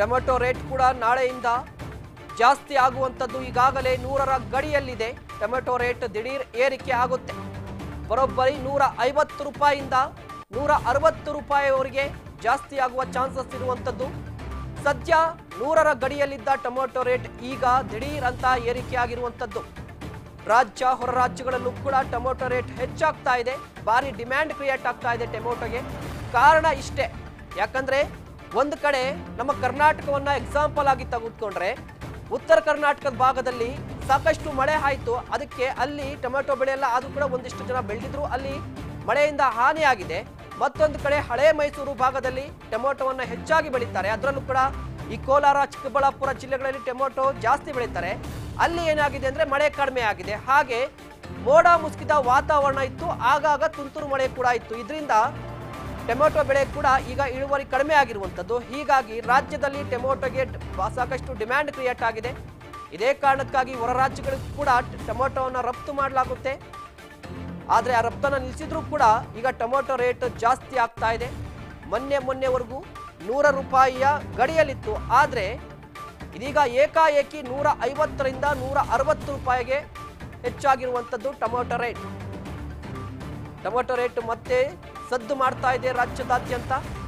Tomato rate ಕೂಡ ನಾಳೆಯಿಂದ ಜಾಸ್ತಿ ಆಗುವಂಥದ್ದು ಈಗಾಗಲೇ 100ರ ಗಡಿಯಲ್ಲಿದೆ. ಟೊಮೆಟೊ ರೇಟ್ ದಿಢೀರ್ ಏರಿಕೆ ಆಗುತ್ತೆ. ಬರೋಬ್ಬರಿ 150 ರೂಪಾಯಿಯಿಂದ 160 ರೂಪಾಯಿವರೆಗೆ ಜಾಸ್ತಿ ಆಗುವ ಚಾನ್ಸಸ್ ಇರುವಂಥದ್ದು. ಸದ್ಯ 100ರ ಗಡಿಯಲ್ಲಿದ್ದ ಟೊಮೆಟೊ ರೇಟ್ ಈಗ ದಿಢೀರ್ ಅಂತ ಏರಿಕೆ ಆಗಿರುವಂಥದ್ದು. ರಾಜ್ಯ ಹೊರ ರಾಜ್ಯಗಳಲ್ಲೂ ಕೂಡ ಟೊಮೆಟೊ ರೇಟ್ ಹೆಚ್ಚಾಗ್ತಾ ಇದೆ. ಭಾರಿ ಡಿಮ್ಯಾಂಡ್ ಕ್ರಿಯೇಟ್ ಆಗ್ತಾ ಇದೆ ಟೊಮೆಟೊಗೆ. ಕಾರಣ ಇಷ್ಟೇ, ಯಾಕಂದ್ರೆ ಒಂದು ಕಡೆ ನಮ್ಮ ಕರ್ನಾಟಕವನ್ನ ಎಕ್ಸಾಂಪಲ್ ಆಗಿ ತೆಗೆದುಕೊಂಡ್ರೆ ಉತ್ತರ ಕರ್ನಾಟಕದ ಭಾಗದಲ್ಲಿ ಸಾಕಷ್ಟು ಮಳೆ ಆಯಿತು. ಅದಕ್ಕೆ ಅಲ್ಲಿ ಟೊಮೆಟೊ ಬೆಳೆ ಎಲ್ಲ ಆದರೂ ಕೂಡ ಒಂದಿಷ್ಟು ಜನ ಬೆಳೆದಿದ್ರು, ಅಲ್ಲಿ ಮಳೆಯಿಂದ ಹಾನಿಯಾಗಿದೆ. ಮತ್ತೊಂದು ಕಡೆ ಹಳೆ ಮೈಸೂರು ಭಾಗದಲ್ಲಿ ಟೊಮೆಟೊವನ್ನು ಹೆಚ್ಚಾಗಿ ಬೆಳೀತಾರೆ. ಅದರಲ್ಲೂ ಕೂಡ ಈ ಕೋಲಾರ, ಚಿಕ್ಕಬಳ್ಳಾಪುರ ಜಿಲ್ಲೆಗಳಲ್ಲಿ ಟೊಮೆಟೊ ಜಾಸ್ತಿ ಬೆಳೀತಾರೆ. ಅಲ್ಲಿ ಏನಾಗಿದೆ ಅಂದರೆ ಮಳೆ ಕಡಿಮೆ ಆಗಿದೆ. ಹಾಗೆ ಮೋಡ ಮುಸುಕಿದ ವಾತಾವರಣ ಇತ್ತು, ಆಗಾಗ ತುಂತುರು ಮಳೆ ಕೂಡ ಇತ್ತು. ಇದರಿಂದ ಟೊಮೆಟೊ ಬೆಳೆ ಕೂಡ ಈಗ ಇಳುವರಿ ಕಡಿಮೆ ಆಗಿರುವಂಥದ್ದು. ಹೀಗಾಗಿ ರಾಜ್ಯದಲ್ಲಿ ಟೊಮೆಟೊಗೆ ಸಾಕಷ್ಟು ಡಿಮ್ಯಾಂಡ್ ಕ್ರಿಯೇಟ್ ಆಗಿದೆ. ಇದೇ ಕಾರಣಕ್ಕಾಗಿ ಹೊರ ರಾಜ್ಯಗಳಿಗೂ ಕೂಡ ಟೊಮೆಟೊವನ್ನು ರಫ್ತು ಮಾಡಲಾಗುತ್ತೆ. ಆದರೆ ಆ ರಫ್ತನ್ನು ನಿಲ್ಲಿಸಿದ್ರೂ ಕೂಡ ಈಗ ಟೊಮೆಟೊ ರೇಟ್ ಜಾಸ್ತಿ ಆಗ್ತಾ ಇದೆ. ಮೊನ್ನೆವರೆಗೂ 100 ರೂಪಾಯಿಯ ಗಡಿಯಲ್ಲಿತ್ತು. ಆದರೆ ಇದೀಗ ಏಕಾಏಕಿ 150ರಿಂದ 160 ರೂಪಾಯಿಗೆ ಹೆಚ್ಚಾಗಿರುವಂಥದ್ದು ಟೊಮೆಟೊ ರೇಟ್. ಟೊಮೆಟೊ ರೇಟ್ ಮತ್ತೆ ಸದ್ದು ಮಾಡ್ತಾ ಇದೆ ರಾಜ್ಯದಾದ್ಯಂತ.